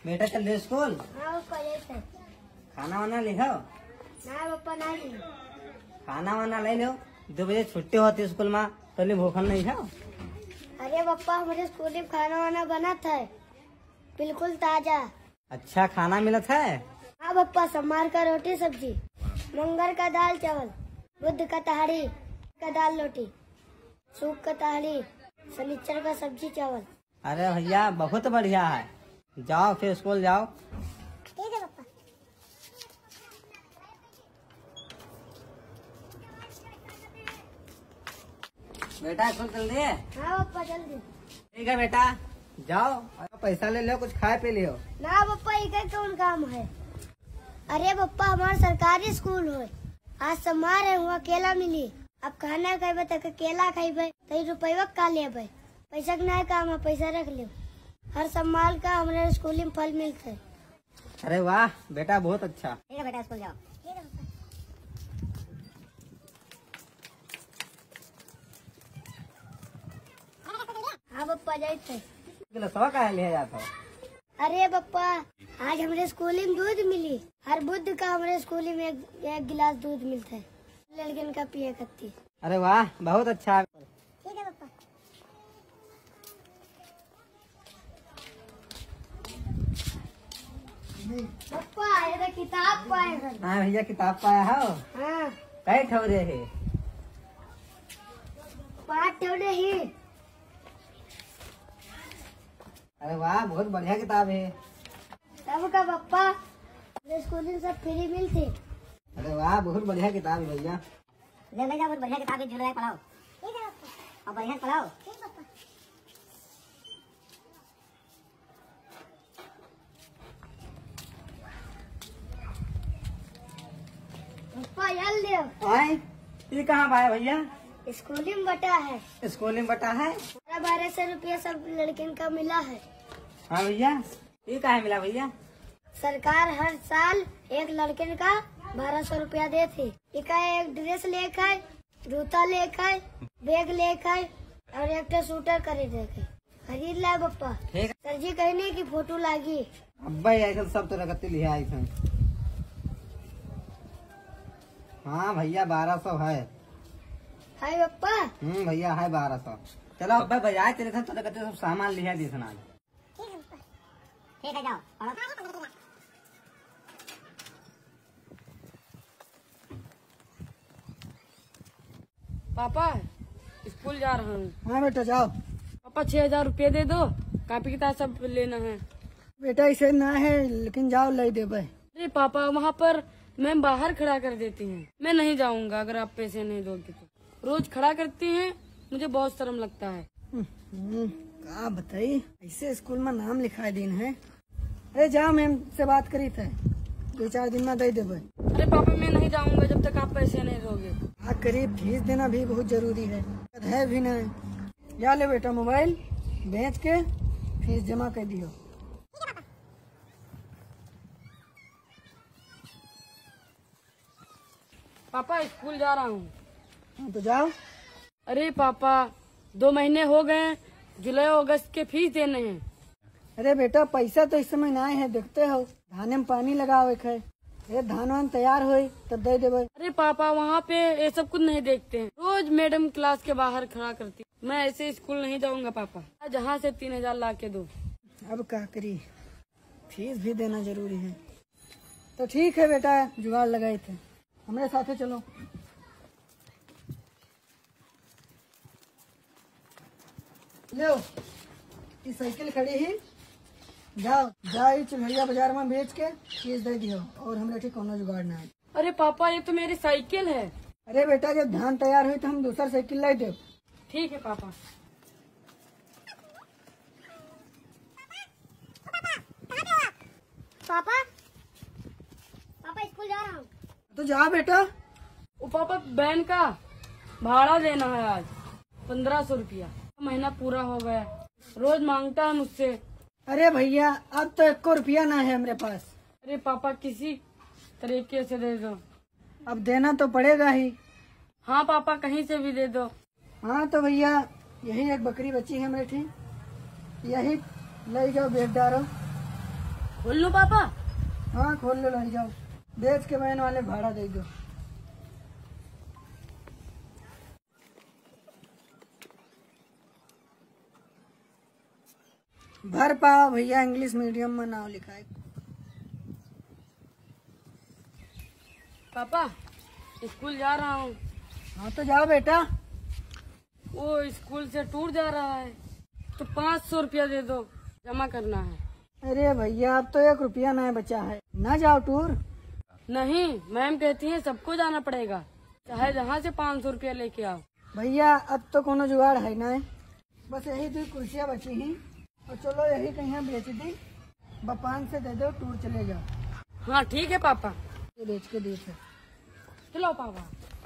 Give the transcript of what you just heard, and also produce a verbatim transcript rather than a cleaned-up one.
बेटा चल रहे स्कूल। हाँ पापा जैसे। खाना वाना ले लो। ना पापा ना ले। खाना वाना ले लो, दो बजे छुट्टी होती है स्कूल में, तो भूखल नहीं है। अरे पापा हमारे स्कूल में खाना वाना बना था, बिल्कुल ताजा। अच्छा खाना मिला था। हाँ पापा, सोमवार का रोटी सब्जी, मंगल का दाल चावल, बुध का तहाड़ी का दाल रोटी, सूप का तहाड़ी, शनिचर का सब्जी चावल। अरे भैया बहुत बढ़िया है, जाओ फिर स्कूल जाओ। ठीक है पापा। बेटा स्कूल चल रही है। हाँ पापा जल्दी। ठीक है बेटा, जाओ पैसा ले लो, कुछ खाए पी लियो। ना पापा ये कौन काम है। अरे पापा हमारा सरकारी स्कूल है, आज सोमवार है, हुआ केला मिली। अब खाना खाए तो केला खाइबे तो रुपये का लेबे, पैसा के नहीं काम है, पैसा रख ले। हर सोमवार का हमारे स्कूल में फल मिलते है। अरे वाह बेटा बहुत अच्छा। ठीक है बेटा स्कूल जाओ। हाँ पप्पा जाते। सवा का ले जाता है। अरे पप्पा आज हमारे स्कूल में दूध मिली, हर बुध का हमारे स्कूल में एक, एक गिलास दूध मिलता है, लड़किन का पिए करती। अरे वाह बहुत अच्छा। ठीक है पप्पा। पप्पा ये तो किताब पाए हैं। हाँ भैया किताब पाया हो। हाँ कई ठौरे है। पाँच ठोड़े ही। अरे वाह बहुत बढ़िया किताब है। तब का पप्पा मेरे स्कूल में सब फ्री मिलती। अरे वाह बहुत बढ़िया किताब है भैया। ले भैया बहुत बढ़िया किताब है, झूठ पढ़ाओ। ठीक है पप्पा। और बढ़िया पढ़ाओ। ठीक पप्पा। पप्पा यार ले। आए ये कहाँ पाया भैया। स्कूल में बटा है। स्कूल में बटा है। बारह सौ रुपया सब लड़किन का मिला है। हाँ भैया ये कहाँ मिला भैया। सरकार हर साल एक लड़किन का बारह सौ रुपया देती। एक एक ड्रेस लेकर, जूता लेकर, बैग लेकर और एक तो सूटर खरीद लेकर खरीद लाए पप्पा। ठीक। सर जी कहने की फोटो लागी। अब्बा ऐसा सब तो रखते लिया आई थे। हाँ भैया बारह सौ है। हाय पप्पा। हम्म भैया है बारह सौ। चलो अब्बा बाजार चले थे तो रखते सब सामान लिया दी सुना। ठीक है पप्पा। ठीक है जाओ। पापा स्कूल जा रहा हूँ। हाँ बेटा जाओ। पापा छह हजार रूपए दे दो, कापी किताब सब लेना है। बेटा इसे ना है लेकिन जाओ ले दे भाई। अरे पापा वहाँ पर मैम बाहर खड़ा कर देती हैं, मैं नहीं जाऊँगा अगर आप पैसे नहीं दोगे तो। रोज खड़ा करती हैं, मुझे बहुत शर्म लगता है। क्या बताई ऐसे स्कूल में नाम लिखा दिन है। अरे जाओ मैम से बात करी थे, दो चार दिन में दे दे भाई। अरे पापा मैं नहीं जाऊँगा जब तक आप पैसे नहीं दोगे। हाँ करीब फीस देना भी बहुत जरूरी है, है भी नहीं। जा ले बेटा मोबाइल बेच के फीस जमा कर दियो। पापा स्कूल जा रहा हूँ। हाँ तो जाओ। अरे पापा दो महीने हो गए, जुलाई अगस्त के फीस देने हैं। अरे बेटा पैसा तो इस समय ना है, देखते हो धान में पानी लगावे है। ये धान वान तैयार हो तब दे देवे। अरे पापा वहाँ पे ये सब कुछ नहीं देखते हैं, रोज मैडम क्लास के बाहर खड़ा करती। मैं ऐसे स्कूल नहीं जाऊँगा पापा, जहाँ से तीन हजार ला के दो। अब क्या करी, फीस भी देना जरूरी है। तो ठीक है बेटा, जुगाड़ लगाए थे, हमारे साथ चलो। लो ये साइकिल खड़ी ही, जाओ जाओ चिल्हरिया बाजार में बेच के फीस दे दियो और हमरा ठीक कोनो जुगाड़ ना है। अरे पापा ये तो मेरी साइकिल है। अरे बेटा जब धान तैयार हुई तो हम दूसरा साइकिल ला दे। ठीक है पापा। पापा पापा स्कूल जा रहा हूँ। तो जा बेटा। वो पापा वैन का भाड़ा देना है आज पंद्रह सौ रुपया, महीना पूरा हो गया, रोज मांगता है मुझसे। अरे भैया अब तो एक रुपया ना है हमारे पास। अरे पापा किसी तरीके से दे दो। अब देना तो पड़ेगा ही। हाँ पापा कहीं से भी दे दो। हाँ तो भैया यही एक बकरी बची है मेरी, यही ले जाओ बेच डालो। खोल लो पापा। हाँ खोल लो, लग जाओ। बेच के बहन वाले भाड़ा दे दो। भर पाओ भैया, इंग्लिश मीडियम में नाम लिखा है। पापा स्कूल जा रहा हूँ। हाँ तो जाओ बेटा। वो स्कूल से टूर जा रहा है तो पाँच सौ रुपया दे दो, जमा करना है। अरे भैया अब तो एक रुपया नहीं बचा है, ना जाओ टूर। नहीं, मैम कहती है सबको जाना पड़ेगा, चाहे जहाँ से पाँच सौ रुपया लेके आओ। भैया अब तो कोनो जुगाड़ है ना, बस यही दो कुर्सियाँ बची हैं और चलो यही कहीं बेच दी, पाँच से दे दो, टूर चले जाओ। हाँ ठीक है पापा। ये बेच के देते। चलो पापा।